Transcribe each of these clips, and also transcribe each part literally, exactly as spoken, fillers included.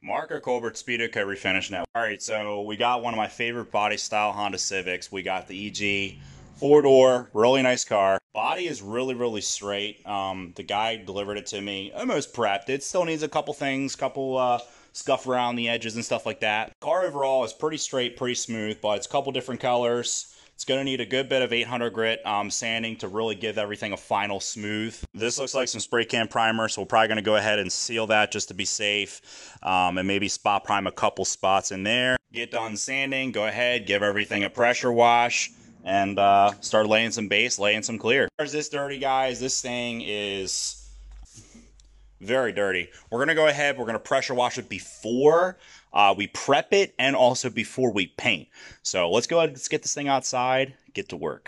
Marco Colbert Speedo Co refinish now. All right, so we got one of my favorite body style Honda Civics. We got the E G four door, really nice car. Body is really, really straight. Um, the guy delivered it to me almost prepped. It still needs a couple things, couple uh, scuff around the edges and stuff like that. Car overall is pretty straight, pretty smooth, but it's a couple different colors. It's going to need a good bit of eight hundred grit um, sanding to really give everything a final smooth. This looks like some spray can primer, so we're probably going to go ahead and seal that just to be safe, um, and maybe spot prime a couple spots in there. Get done sanding, go ahead, give everything a pressure wash, and uh, start laying some base, laying some clear. As this dirty, guys, this thing is very dirty. We're going to go ahead, we're going to pressure wash it before Uh, we prep it and also before we paint. So let's go ahead, let's get this thing outside, get to work.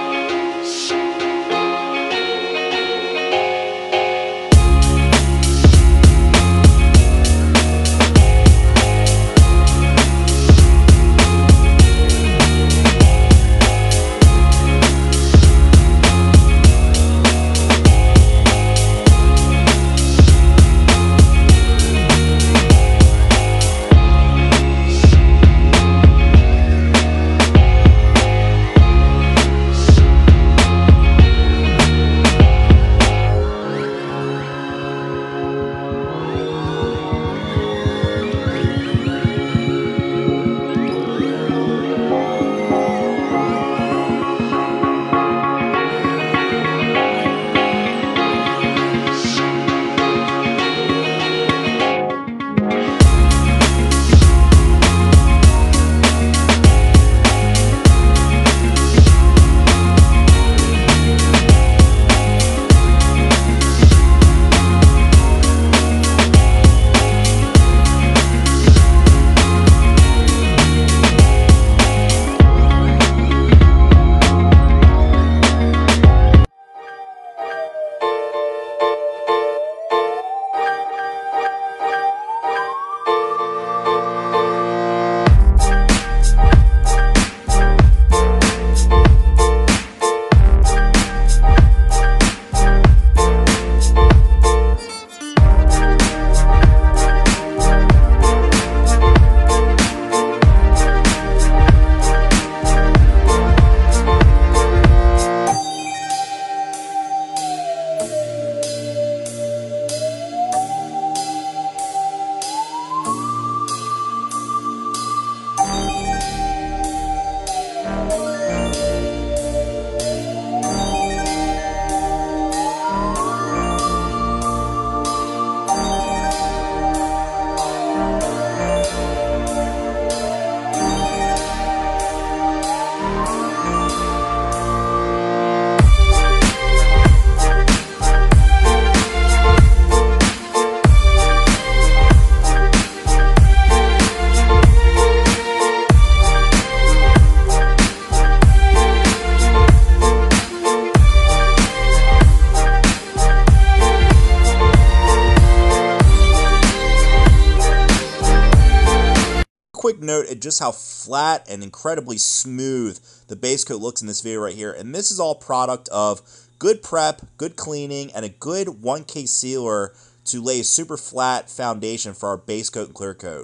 Quick note at just how flat and incredibly smooth the base coat looks in this video right here. And this is all product of good prep, good cleaning, and a good one K sealer to lay a super flat foundation for our base coat and clear coat.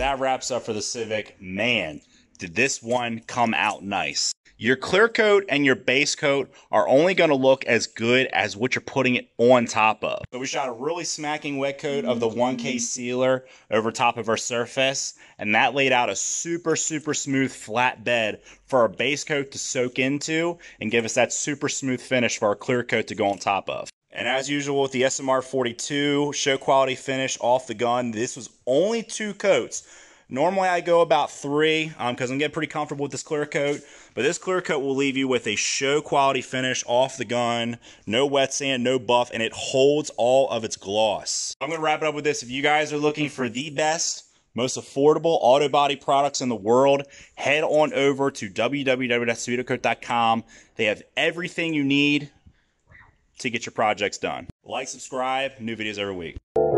that wraps up for the Civic. Man, did this one come out nice. Your clear coat and your base coat are only going to look as good as what you're putting it on top of. So we shot a really smacking wet coat of the one K sealer over top of our surface, and that laid out a super, super smooth flat bed for our base coat to soak into and give us that super smooth finish for our clear coat to go on top of. And as usual with the S M R forty-two, show quality finish off the gun. This was only two coats. Normally I go about three because um, I'm getting pretty comfortable with this clear coat. But this clear coat will leave you with a show quality finish off the gun. No wet sand, no buff, and it holds all of its gloss. I'm going to wrap it up with this. If you guys are looking for the best, most affordable auto body products in the world, head on over to w w w dot speedocoat dot com. They have everything you need to get your projects done. Like, subscribe, new videos every week.